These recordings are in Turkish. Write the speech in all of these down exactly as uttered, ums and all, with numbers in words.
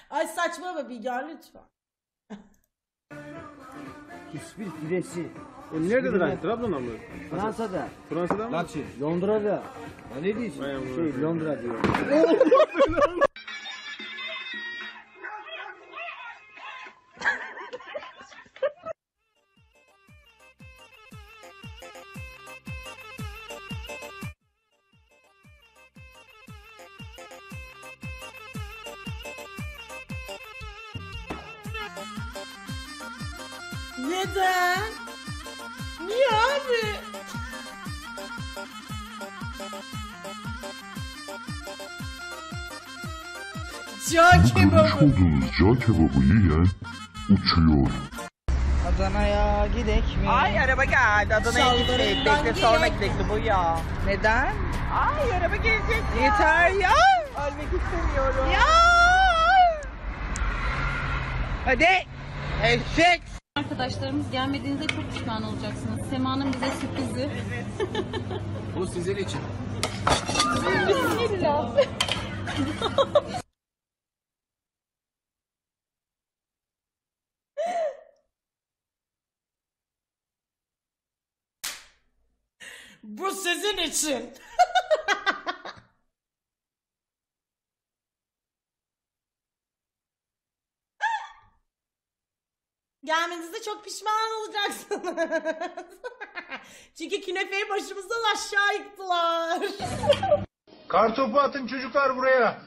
Ay saçmalama Bilgehan lütfen. Hiçbir piresi. O nerede lan? Trabzon'da mı? Fransa'da. Fransa'da mı? Bak şimdi Londra'da. Ya ne diyorsun? Şey Londra diyor. Neden? Niye abi? Cağ kebabı. olduğunuz cağ kebabı yiyen uçuyor. Adana'ya gidek mi? Ay araba geldi. Adana'ya gidecek. Bekle sonra gidelim bu ya. Neden? Ay araba gelecek ya. Yeter ya. Ölmek istemiyorum. Ya. Hadi. Eşek. Arkadaşlarımız gelmediğinizde çok pişman olacaksınız. Sema'nın bize sürprizi. Bu sizin için. Bu sizin için. Gelmenizde çok pişman olacaksınız. Çünkü künefeyi başımızdan aşağı yıktılar. Kartopu atın çocuklar buraya.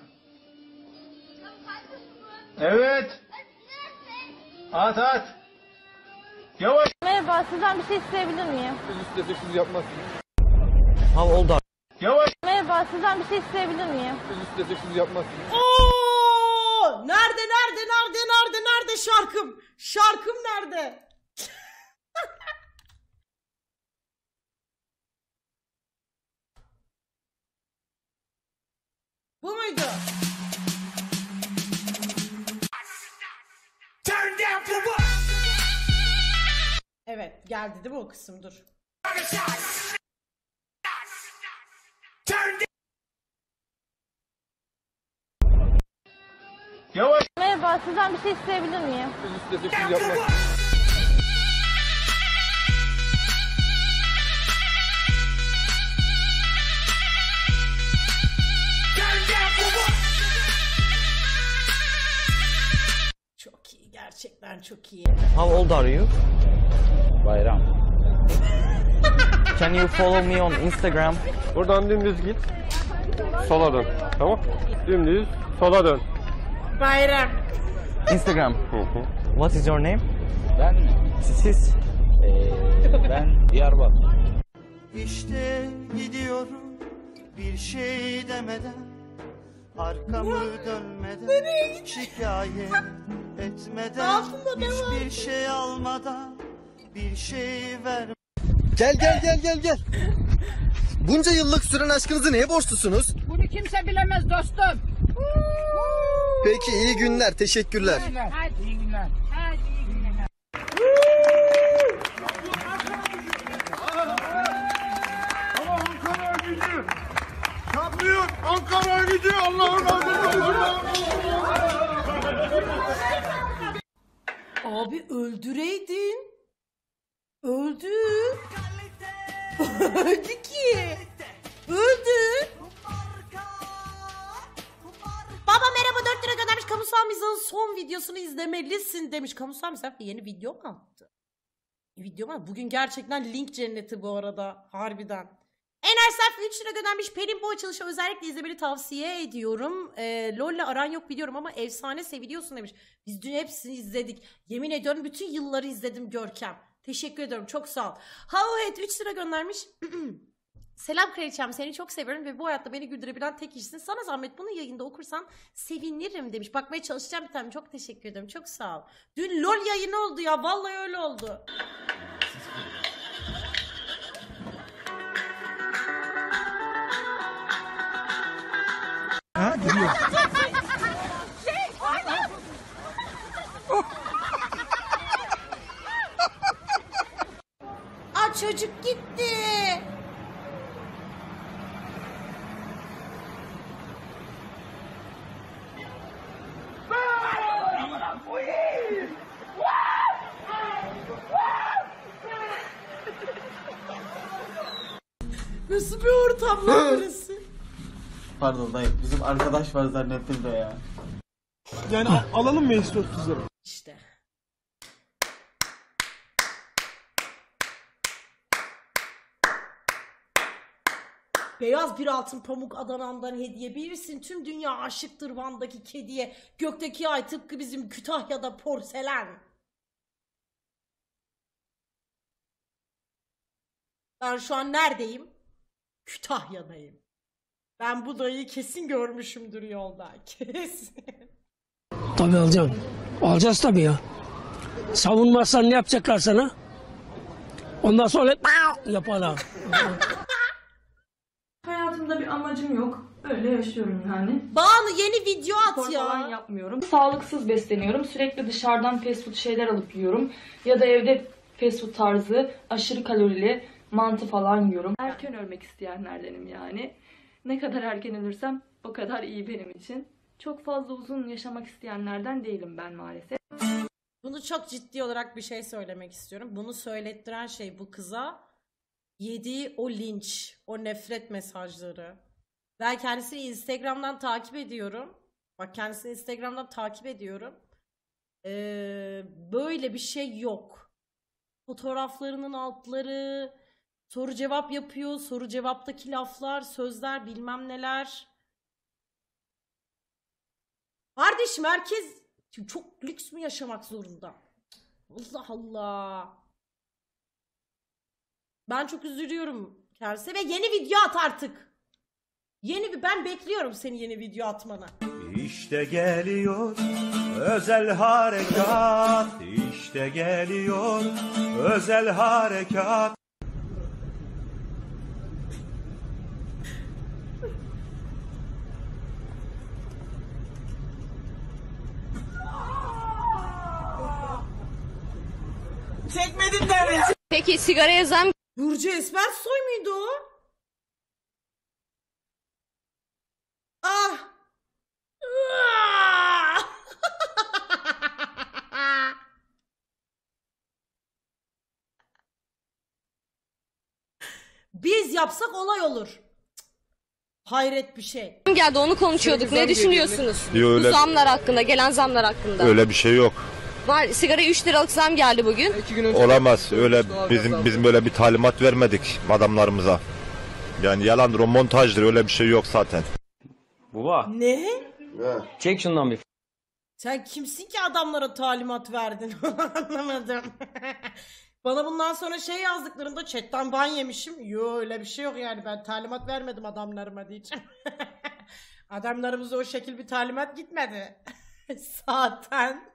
Evet. At at. Yavaş. Merhaba, sizden bir şey isteyebilir miyim? Üstesiz yapmazsın. How old are Yavaş. Merhaba, sizden bir şey isteyebilir miyim? Üstesiz yapmazsın. Oo! Nerede nerede nerede nerede nerede şarkım? Şarkım nerede? Bu muydu? Evet geldi değil mi o kısım, dur. Yavaş. Merhaba, sizden bir şey isteyebilir miyim? Üstesiz yapmazsın. Çok iyi, gerçekten çok iyi. How old are you? Bayram. Can you follow me on Instagram? Buradan dümdüz git. Sola dön. Tamam. Dümdüz sola dön. Bayram. Instagram. What is your name? Ben mi? Siz? Ee, ben Diyarbakır. İşte gidiyorum bir şey demeden, arkamı dönmeden, şikayet etmeden, Altında ne var? hiçbir şey almadan, bir şey ver. Gel gel gel gel gel. Bunca yıllık süren aşkınızı neye borçlusunuz? Bunu kimse bilemez dostum. Peki iyi günler, teşekkürler. Hadi iyi günler. Hadi iyi günler. Ankara gücü. Şampiyon Ankara gücü. Allah'ın adını. Abi öldüreydin. Öldü. Öldü ki. Öldü. Baba merhaba, dört lira göndermiş. Kamusal Mizah'ın son videosunu izlemelisin demiş. Kamusal Mizah yeni video mu attı? Video mu? Bugün gerçekten link cenneti bu arada. Harbiden. Ener Self üç lira göndermiş. Pelin bu açılışı özellikle izlemeni tavsiye ediyorum. Ee, LoL'le aran yok biliyorum ama efsane seviliyorsun demiş. Biz dün hepsini izledik. Yemin ediyorum bütün yılları izledim Görkem. Teşekkür ediyorum. Çok sağ ol. Howhead üç lira göndermiş. Selam kraliçem, seni çok seviyorum ve bu hayatta beni güldürebilen tek kişisin. Sana zahmet bunu yayında okursan sevinirim demiş. Bakmaya çalışacağım bir tane. Çok teşekkür ederim. Çok sağ ol. Dün LOL yayını oldu ya. Vallahi öyle oldu. Ha gidiyor. Aa çocuk gitti. Nasıl bir ortam lan burası? Pardon dayı, bizim arkadaş var zannettim de ya. Yani alalım mı S dört yüzleri? İşte. Beyaz bir altın pamuk Adana'dan hediye. Bilirsin tüm dünya aşıktır Van'daki kediye. Gökteki ay tıpkı bizim Kütahya'da porselen. Ben şu an neredeyim? Kütahya'dayım. Ben bu dayıyı kesin görmüşümdür yolda. Kesin. Tabii alacağım. Alacağız tabii ya. Savunmazsan ne yapacaklar sana? Ondan sonra yaparlar. Hayatımda bir amacım yok. Öyle yaşıyorum yani. Banu yeni video at Spor ya. falan yapmıyorum. Sağlıksız besleniyorum. Sürekli dışarıdan fast food şeyler alıp yiyorum. Ya da evde fast food tarzı aşırı kalorili mantı falan yiyorum. Erken ölmek isteyenlerdenim yani. Ne kadar erken ölürsem o kadar iyi benim için. Çok fazla uzun yaşamak isteyenlerden değilim ben maalesef. Bunu çok ciddi olarak bir şey söylemek istiyorum. Bunu söylettiren şey bu kıza yediği o linç, o nefret mesajları. Ben kendisini Instagram'dan takip ediyorum. Bak kendisini Instagram'dan takip ediyorum. Ee, böyle bir şey yok. Fotoğraflarının altları, soru cevap yapıyor, soru cevaptaki laflar, sözler, bilmem neler. Kardeşim herkes çok lüks mü yaşamak zorunda? Allah Allah. Ben çok üzülüyorum kendisine ve yeni video at artık. Yeni bir ben bekliyorum seni yeni video atmanı. İşte geliyor özel harekat, işte geliyor özel harekat. Çekmedim de ya. Peki sigaraya zam... Burcu Esmersoy muydu o? Ah! Biz yapsak olay olur. Hayret bir şey. geldi onu konuşuyorduk. Ne düşünüyorsunuz? Yo, öyle- Bu zamlar hakkında, gelen zamlar hakkında. Öyle bir şey yok. Var, sigaraya üç liralık zam geldi bugün. Olamaz. Öyle bizim bizim böyle bir talimat vermedik adamlarımıza. Yani yalandır, o montajdır, öyle bir şey yok zaten. Baba. Ne? Çek şundan bir. Sen kimsin ki adamlara talimat verdin? Anlamadım. Bana bundan sonra şey yazdıklarında chatten ban yemişim. Yo öyle bir şey yok yani, ben talimat vermedim adamlarıma diyeceğim. Adamlarımıza o şekil bir talimat gitmedi. Zaten.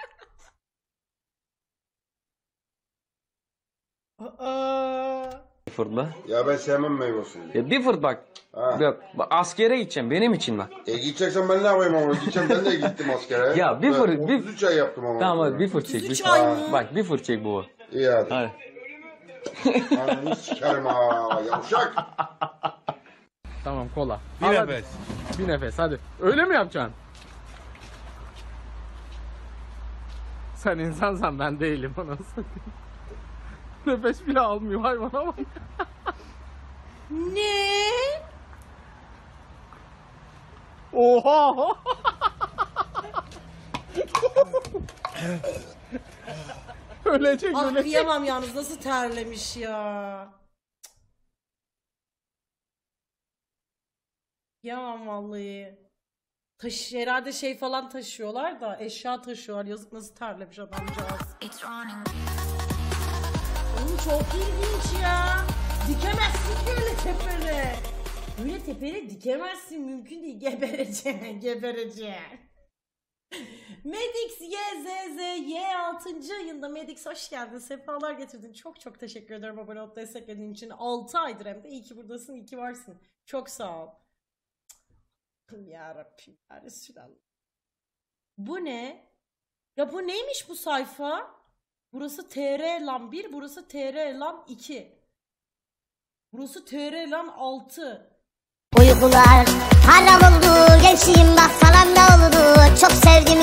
Aa. Fırla. Ya ben sevmem meyve suyu. Ya bir fırt bak. Bak, bak askere gideceğim benim için bak. E gideceksen ben ne yapayım ama gideceğim, ben de gittim askere. Ya bir fırt bir otuz üç ay yaptım ama. Tamam hadi bir fırt çek. Bir, bak bir fırt çek baba. İyi hadi. Hadi. Ananı sikerim ha yavşak. Tamam kola. Bir Al nefes. Hadi. Bir nefes hadi. Öyle mi yapacaksın? Sen insansan ben değilim anasını. Nefes bile almıyor hayvana bak. Ne? Oha! Ölecek Ah ölecek. kıyamam yalnız, nasıl terlemiş ya. Kıyamam vallahi. Taş, herhalde şey falan taşıyorlar da, eşya taşıyorlar. Yazık, nasıl terlemiş adamcağız. Oğlum çok ilginç ya. Dikemezsin ki öyle tepere. Öyle tepere dikemezsin, mümkün değil. Gebereceksin, gebereceksin. Medix Y Z Z Y altıncı ayında. Medix hoş geldin, sefalar getirdin. Çok çok teşekkür ederim abone olup desteklediğin için. altı aydır hem de. İyi ki buradasın, iyi ki varsın. Çok sağ ol. Yarabbim ya Resulallah. Bu ne? Ya bu neymiş bu sayfa? Burası T R lan bir, burası T R lan iki. Burası T R lan altı. Uykular haram oldu, gençliğim bak salam da oldu. Çok sevdim